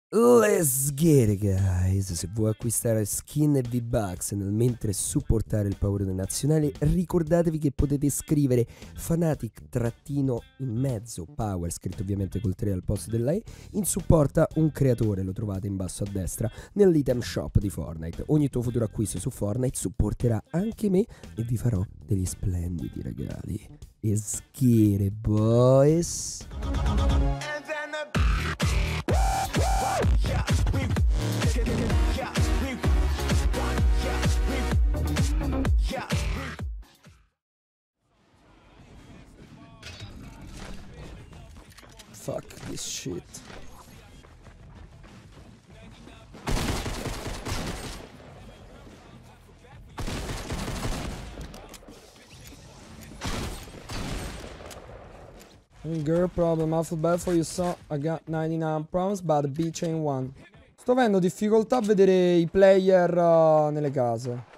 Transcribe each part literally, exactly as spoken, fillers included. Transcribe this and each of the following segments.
Let's get it guys, se vuoi acquistare skin e V-Bucks nel mentre supportare il Powerade nazionale, ricordatevi che potete scrivere Fanatic trattino in mezzo Power, scritto ovviamente col tre al posto della E, in supporta un creatore, lo trovate in basso a destra nell'item shop di Fortnite. Ogni tuo futuro acquisto su Fortnite supporterà anche me e vi farò degli splendidi regali. Let's get it boys. Fuck this shit. Girl problem, I feel bad for you, so I got ninety-nine problems, but the beach ain't one. Sto avendo difficoltà a vedere i player uh, nelle case.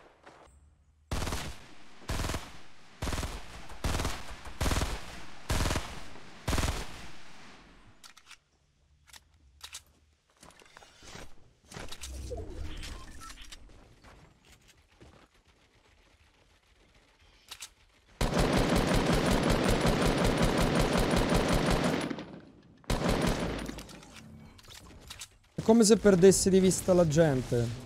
È come se perdessi di vista la gente.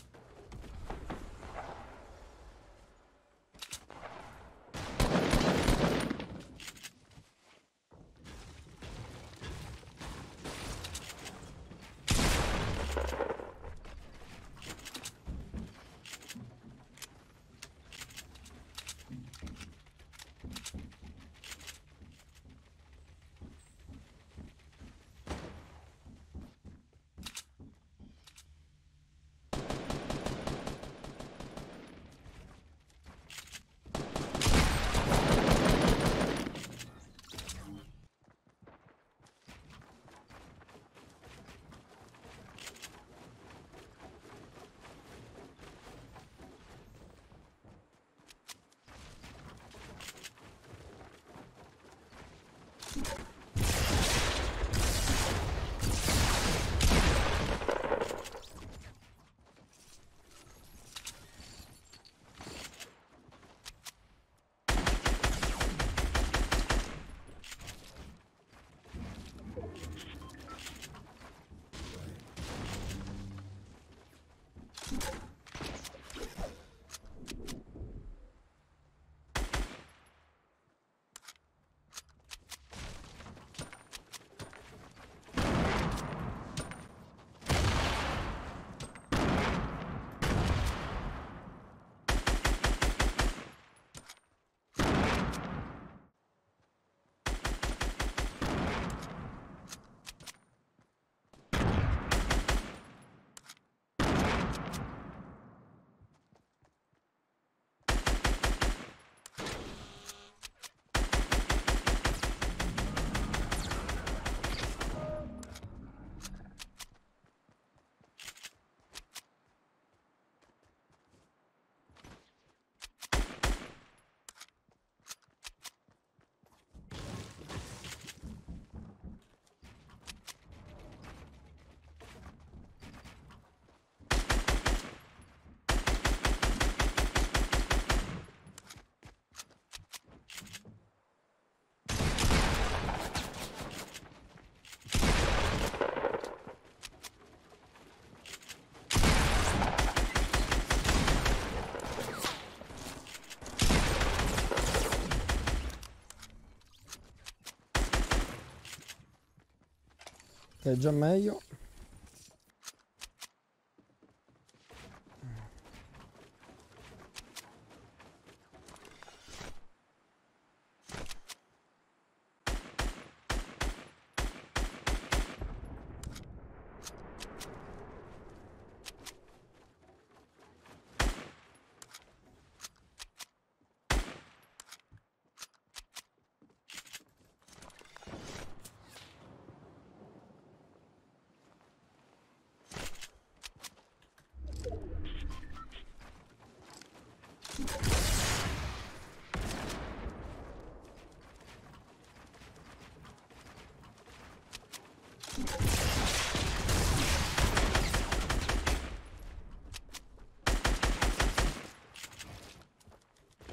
È già meglio.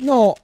No!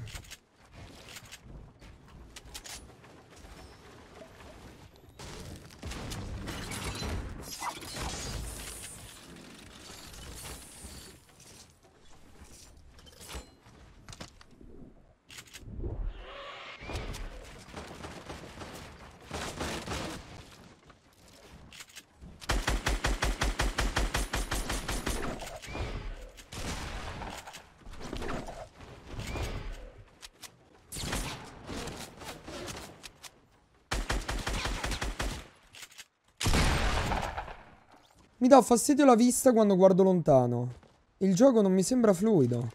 Mi dà fastidio la vista quando guardo lontano. Il gioco non mi sembra fluido.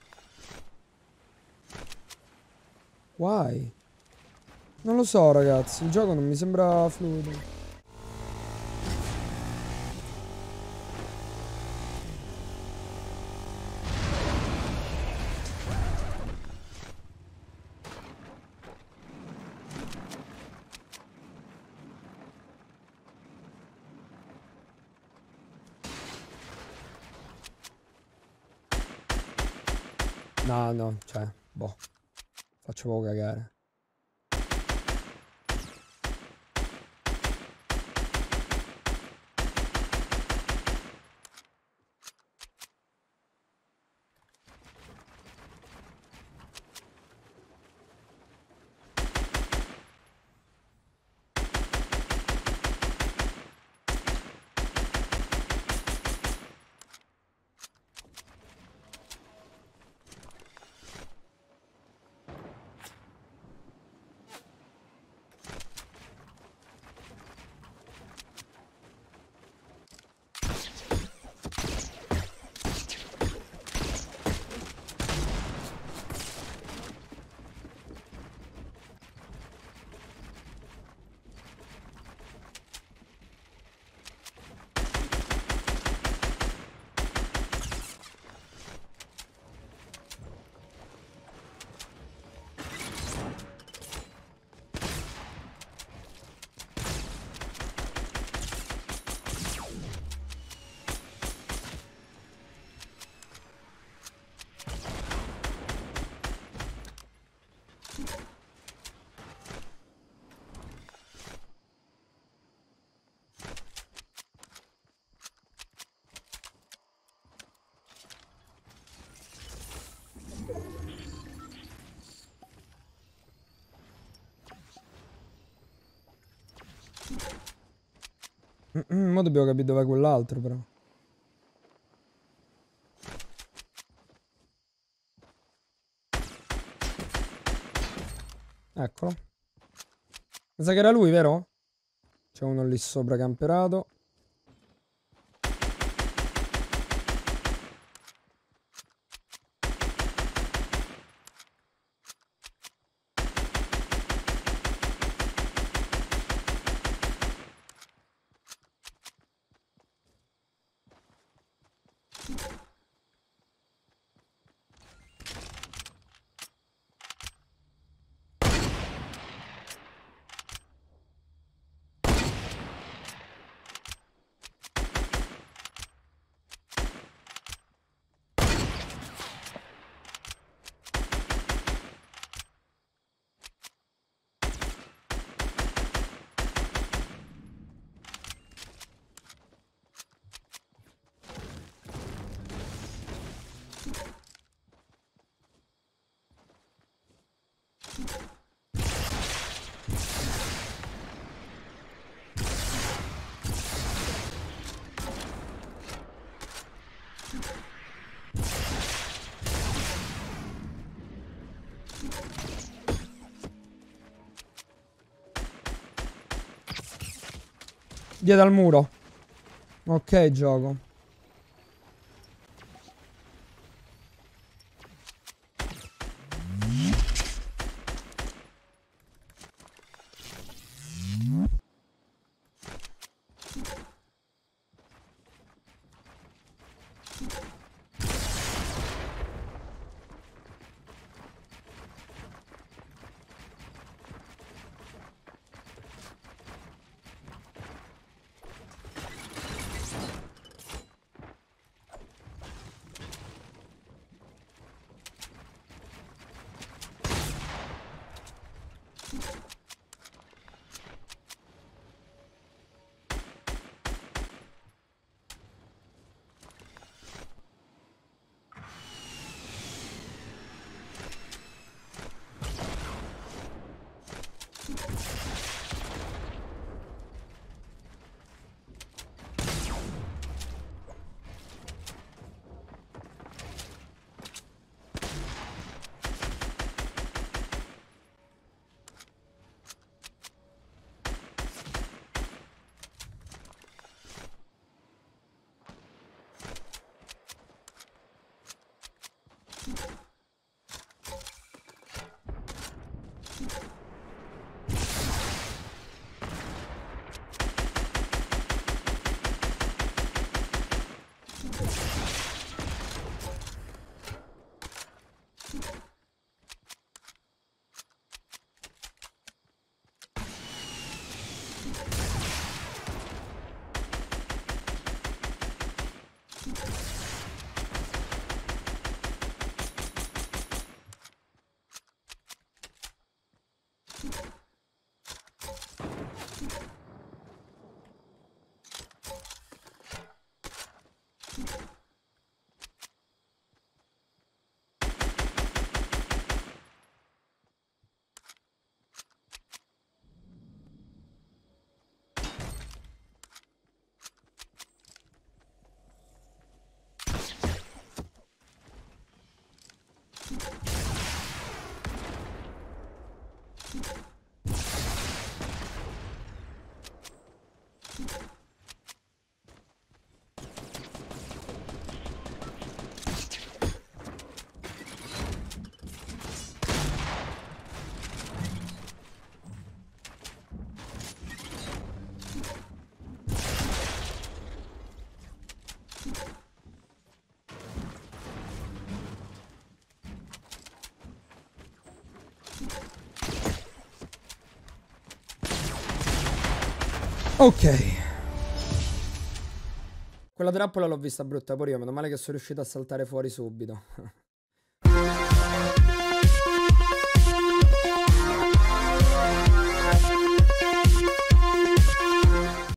Why? Non lo so, ragazzi. Il gioco non mi sembra fluido. No, no, cioè, boh. Faccio poco cagare. Mm, mo dobbiamo capire dov'è quell'altro, però. Eccolo. Mi sa che era lui, vero? C'è uno lì sopra camperato. Via dal muro. Ok, gioco. Ok. Quella trappola l'ho vista brutta pure io, meno male che sono riuscito a saltare fuori subito.